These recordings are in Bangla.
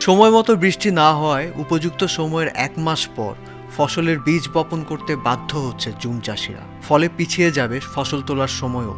সময়মতো বৃষ্টি না হওয়ায় উপযুক্ত সময়ের 1 মাস পর ফসলের বীজ বপন করতে বাধ্য হচ্ছে জুম চাষিরা। ফলে পিছিয়ে যাবে ফসল তোলার সময়ও।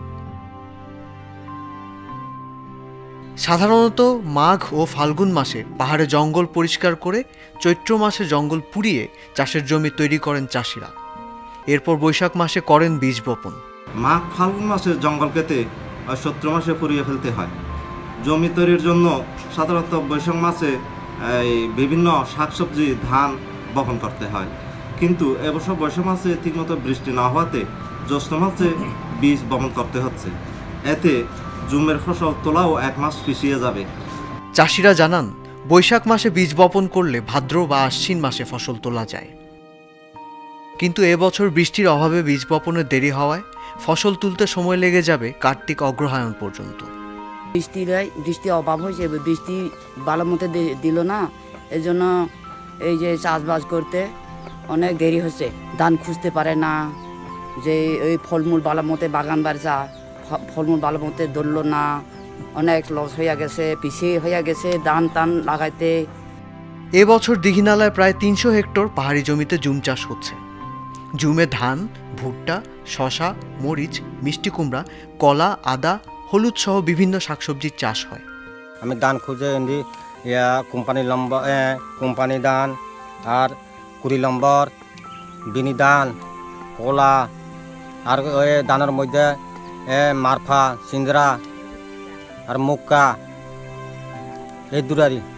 সাধারণত মাঘ ও ফাল্গুন মাসে পাহাড়ে জঙ্গল পরিষ্কার করে চৈত্র মাসে জঙ্গল পুড়িয়ে চাষের জমি তৈরি করেন চাষিরা। এরপর বৈশাখ মাসে করেন বীজ বপন। মাঘ ফাল্গুন মাসে জঙ্গল কেটে চৈত্র মাসে পুড়িয়ে ফেলতে হয়। জমি তৈরির জন্য সাধারণত বৈশাখ মাসে বিভিন্ন শাকসবজি ধান বপন করতে হয়, কিন্তু এবছর বৈশাখ মাসে ঠিকমতো বৃষ্টি না হওয়াতে জ্যৈষ্ঠ মাসে বীজ বপন করতে হচ্ছে। এতে জুমের ফসল তোলাও 1 মাস পিছিয়ে যাবে। চাষিরা জানান, বৈশাখ মাসে বীজ বপন করলে ভাদ্র বা আশ্বিন মাসে ফসল তোলা যায়। কিন্তু এবছর বৃষ্টির অভাবে বীজ বপনের দেরি হওয়ায় ফসল তুলতে সময় লেগে যাবে কার্তিক অগ্রহায়ণ পর্যন্ত। বৃষ্টির অভাব হয়েছে, বৃষ্টি ভালো মতো দিল না, এই জন্য এই যে চাষবাস করতে অনেক দেরি হচ্ছে। ধান খুঁজতে পারে না, যে ওই ফলমূল ভালো মতো বাগান বাড়িছা ফলমূল ভালো মতো ধরল না, অনেক লস হয়ে গেছে, পিছিয়ে হয়ে গেছে ধান টান লাগাইতে। এবছর দীঘিনালায় প্রায় 300 হেক্টর পাহাড়ি জমিতে জুম চাষ হচ্ছে। জুমে ধান, ভুট্টা, শশা, মরিচ, মিষ্টি কুমড়া, কলা, আদা, হলুদ সহ বিভিন্ন শাকসবজির চাষ হয়। আমি ধান খুঁজে এনে কোম্পানি ধান আর 20 নম্বর বিনি ধান, কলা আর ধানের মধ্যে মারফা, সিন্দরা আর মুক্কা, এই দুরারি।